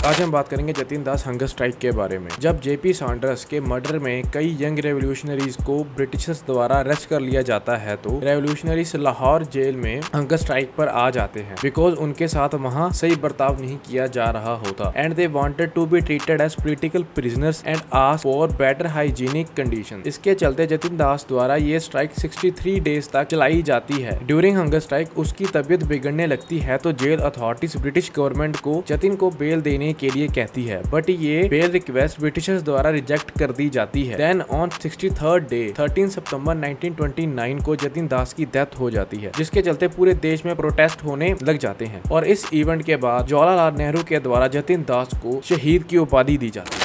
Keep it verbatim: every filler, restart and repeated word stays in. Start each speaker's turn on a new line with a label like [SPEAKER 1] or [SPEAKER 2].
[SPEAKER 1] आज हम बात करेंगे जतिन दास हंगर स्ट्राइक के बारे में। जब जेपी सैंडर्स के मर्डर में कई यंग रेवोल्यूशनरीज को ब्रिटिशर्स द्वारा अरेस्ट कर लिया जाता है तो रेवोल्यूशनरीज लाहौर जेल में हंगर स्ट्राइक पर आ जाते हैं बिकॉज उनके साथ वहाँ सही बर्ताव नहीं किया जा रहा होता and they wanted to be treated as political prisoners and ask for better hygienic condition. इसके चलते जतिन दास द्वारा ये स्ट्राइक तिरसठ डेज तक चलाई जाती है। ड्यूरिंग हंगर स्ट्राइक उसकी तबीयत बिगड़ने लगती है तो जेल अथॉरिटीज ब्रिटिश गवर्नमेंट को जतिन को बेल देने के लिए कहती है, बट ये बेल रिक्वेस्ट ब्रिटिशर्स द्वारा रिजेक्ट कर दी जाती है। Then on sixty third day thirteen September nineteen twenty nine को जतिन दास की डेथ हो जाती है, जिसके चलते पूरे देश में प्रोटेस्ट होने लग जाते हैं और इस इवेंट के बाद जवाहरलाल नेहरू के द्वारा जतिन दास को शहीद की उपाधि दी जाती है।